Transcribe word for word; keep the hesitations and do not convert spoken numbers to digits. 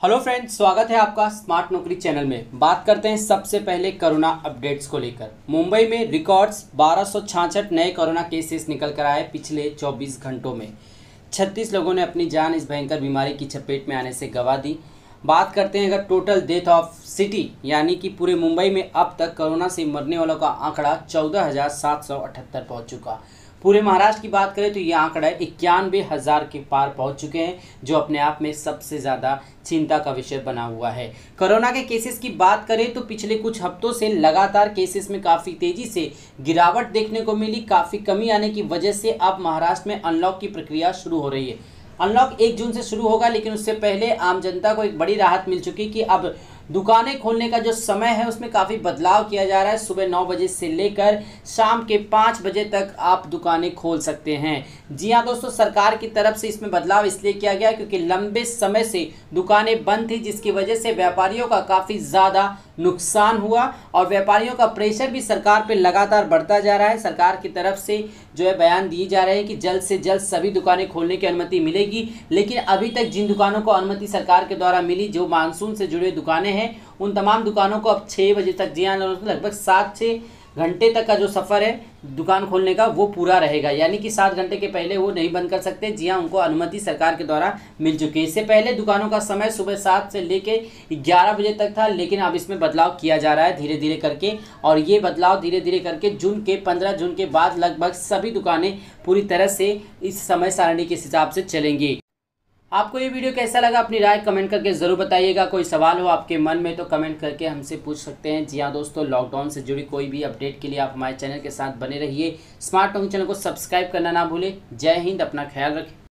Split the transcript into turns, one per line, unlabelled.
Hello friends, स्वागत है आपका स्मार्ट नौकरी चैनल में। बात करते हैं सबसे पहले कोरोना अपडेट्स को लेकर। मुंबई में रिकॉर्ड्स बारह सौ छियासठ नए कोरोना केसेस निकल कर आए पिछले चौबीस घंटों में। छत्तीस लोगों ने अपनी जान इस भयंकर बीमारी की चपेट में आने से गंवा दी। बात करते हैं अगर टोटल डेथ ऑफ सिटी यानी कि पूरे मुंबई में अब तक कोरोना से मरने वालों का आंकड़ा चौदह हज़ार सात सौ अठहत्तर पहुँच चुका। पूरे महाराष्ट्र की बात करें तो ये आंकड़ा इक्यानवे हज़ार के पार पहुंच चुके हैं, जो अपने आप में सबसे ज़्यादा चिंता का विषय बना हुआ है। कोरोना के केसेस की बात करें तो पिछले कुछ हफ्तों से लगातार केसेस में काफ़ी तेज़ी से गिरावट देखने को मिली। काफ़ी कमी आने की वजह से अब महाराष्ट्र में अनलॉक की प्रक्रिया शुरू हो रही है। अनलॉक एक जून से शुरू होगा, लेकिन उससे पहले आम जनता को एक बड़ी राहत मिल चुकी कि अब दुकानें खोलने का जो समय है उसमें काफ़ी बदलाव किया जा रहा है। सुबह नौ बजे से लेकर शाम के पाँच बजे तक आप दुकानें खोल सकते हैं। जी हाँ दोस्तों, सरकार की तरफ से इसमें बदलाव इसलिए किया गया क्योंकि लंबे समय से दुकानें बंद थी, जिसकी वजह से व्यापारियों का काफ़ी ज़्यादा नुकसान हुआ और व्यापारियों का प्रेशर भी सरकार पे लगातार बढ़ता जा रहा है। सरकार की तरफ से जो है बयान दिए जा रहे हैं कि जल्द से जल्द सभी दुकानें खोलने की अनुमति मिलेगी, लेकिन अभी तक जिन दुकानों को अनुमति सरकार के द्वारा मिली, जो मानसून से जुड़े दुकानें हैं, उन तमाम दुकानों को अब छः बजे तक, जी हाँ, लगभग सात छः घंटे तक का जो सफ़र है दुकान खोलने का वो पूरा रहेगा, यानी कि सात घंटे के पहले वो नहीं बंद कर सकते। जी हाँ, उनको अनुमति सरकार के द्वारा मिल चुकी है। इससे पहले दुकानों का समय सुबह सात से लेके ग्यारह बजे तक था, लेकिन अब इसमें बदलाव किया जा रहा है धीरे धीरे करके, और ये बदलाव धीरे धीरे करके जून के पंद्रह जून के बाद लगभग सभी दुकानें पूरी तरह से इस समय सारणी के हिसाब से चलेंगी। आपको ये वीडियो कैसा लगा, अपनी राय कमेंट करके ज़रूर बताइएगा। कोई सवाल हो आपके मन में तो कमेंट करके हमसे पूछ सकते हैं। जी हाँ दोस्तों, लॉकडाउन से जुड़ी कोई भी अपडेट के लिए आप हमारे चैनल के साथ बने रहिए। स्मार्ट नौकरी चैनल को सब्सक्राइब करना ना भूलें। जय हिंद, अपना ख्याल रखें।